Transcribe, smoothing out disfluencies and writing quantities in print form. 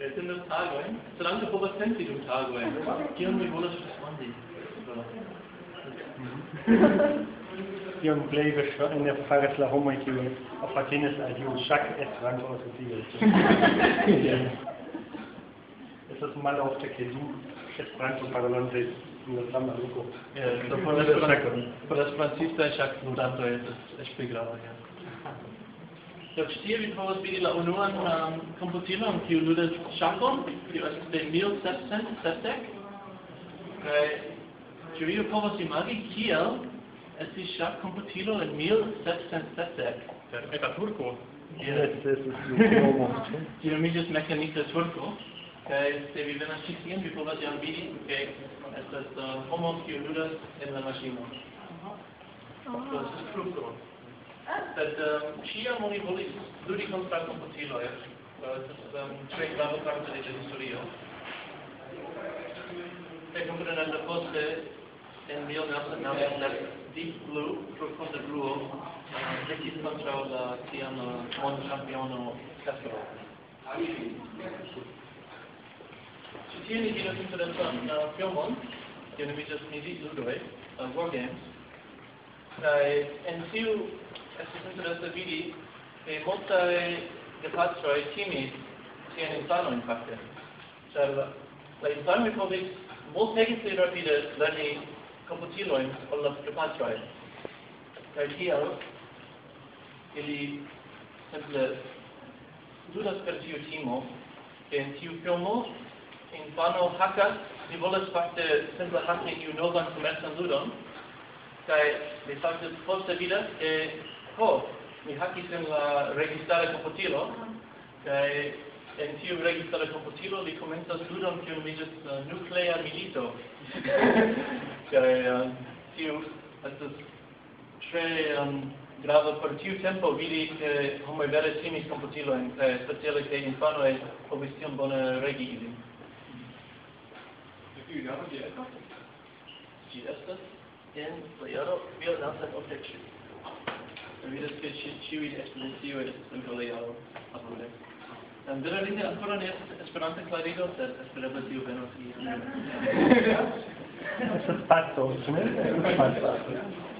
Sind das Tage? Solange du was kennst, du Tage. Gehen wir wohl das Respondi. Io un play in fare la home che a fatines a io chaque Esperanto aus der Es ist mal auf der Kedu Esperanto parlante no sama luko. Por las francistas chaque tanto es expligrado ya. Dort steht wie vor wie la unuan computilo am kiu ludas chakon, kiu es de 1770. Ĉu vi povas imagi kiel estis ŝak komputilo en 1770? Per eta turko. Ĝi nomiĝas mekanika turko. Kaj se vi venas ĉi tien, vi povas jam vidi, ke estas homo kiu ludas en la maŝino. Do estas truko. Sed ĉiam oni volis ludi kontraŭ komputiloj. Estas tre grava parto de la historio. Kaj kompreneble poste en 1990 Deep Blue, profunda bluo, venkis kontraŭ la tiama mondĉampiono Esperanto. Ĉi tie ni vidas interesan filmon, kiu nomiĝas Mizit-ludoj, War Games. Kaj en tiu estis interese vidi, ke multaj gepatroj timis siajn infanojn fakte. Ĉar la infanoj povis multege pli rapide lerni komputilojn ol la gepatroj. Kaj tial ili simple ludas per tiu timo, ke en tiu filmo infano hakas, li volas fakte simple haki iu novan komercan ludon, kaj li fakte poste vidas, ke mi hakis en la registara komputilo, kaj en tiu registara komputilo li komencas ludon kiu nomiĝas nuklea milito. Kaj tiu estas tre grava por tiu tempo vidi, ke homoj vere timis komputilojn, kaj speciale ke infanoj povis tiom bone regi ilin. Ĝi estas en la jaro 1980. Vi vidas ke ĉiuj ekspozicioj estas en la jaro apude. Veramente ancora ne estas Esperanta klarigo, sed espereble tio venos iam. Estas pasto, ne?